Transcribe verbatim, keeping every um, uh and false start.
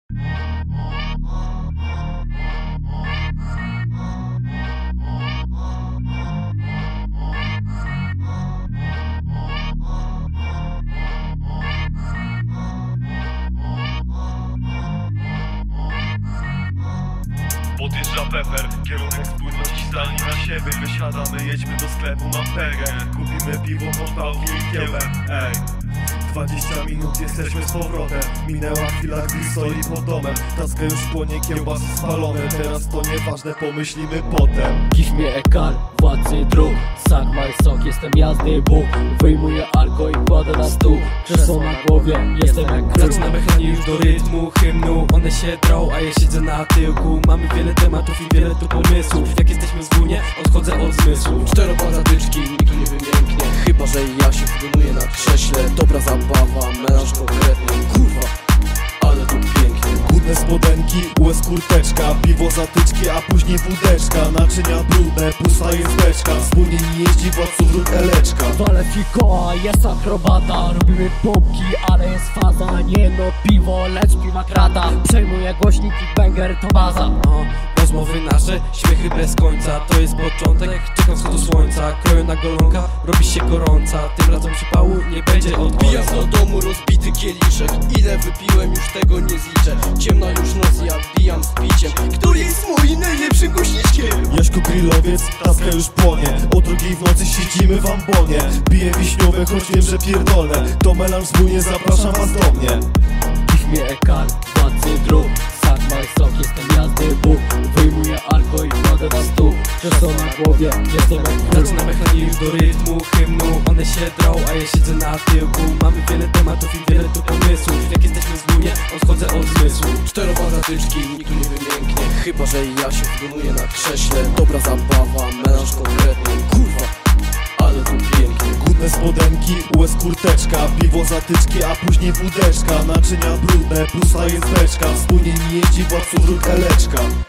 Podjeżdża Pepper, kierunek spójności zdalni na siebie. Wysiadamy, jedźmy do sklepu na Pegę. Kupimy piwo, podpałki i kiełbę. Ej, dwadzieścia minut jesteśmy z powrotem. Minęła chwila, gdy stoi pod domem. Tacka już płonie, kiełbasy spalone. Teraz to nieważne, pomyślimy potem. Give me a car, władcy dróg. Suck my sok, jestem jazdy Bóg. Wyjmuję alko i kładę na stół. Krzesło na głowie, jestem jak król. Zaczynamy chętnie już do rytmu, hymnu. One się drą, a ja siedzę na tyłku. Mamy wiele tematów i wiele tu pomysłów. Jak jesteśmy wspólnie, odchodzę od zmysłu. Czteropa zatyczki, nikt nie wymięknie. Chyba że ja się wgonuję na krześle. Dobra zabawa, melanż konkretny. Kurwa, ale tu pięknie. Brudne spodenki, łez kurteczka. Piwo zatyczki, a później wódeczka. Naczynia brudne, pusta jest beczka. Wspólnie nie jeździ władców dróg Eleczka. Wale fikoła, jest akrobata. Robimy pompki, ale jest faza. Nie no piwo, lecz piwa krata. Przejmuję głośnik i banger, to baza. O, rozmowy nasze, śmiechy bez końca. To jest początek, czekam wschodu słońca. Kroję na golonka, robi się gorąca. Tym razem przypału nie będzie od Wbijam do domu rozbity kieliszek. Ile wypiłem, już tego nie zliczę. Ciemna już noc, ja wbijam z piciem. Który jest moim najlepszym głośniczkiem? Jaśku grillowiec, Tacka już płonie. O drugiej w nocy siedzimy w ambonie. Piję wiśniowe, choć wiem, że pierdolę. To melanż wspólnie, zapraszam was do mnie. Give me a car, władcy dróg. Suck my sok, jestem jazdy Bóg. Wyjmuję alko i kładę na stół. Krzesło na głowie, jestem jak król. Zaczynamy chętnie już do rytmu, hymnu. One się drą, a ja siedzę na tyłku. Mamy wiele tematów i wiele tu pomysłów. Jak jesteśmy wspólnie, odchodzę od zmysłu. Czteropa zatyczki, nikt nie wymięknie. Chyba że ja się wgonuję na krześle. Dobra zabawa, melanż konkretny. Kurwa, ale tu pięknie. Brudne spodenki, łez kurteczka. Piwo zatyczki, a później wódeczka. Naczynia brudne, pusta jest beczka. Wspólnie nie jeździ władców dróg Eleczka.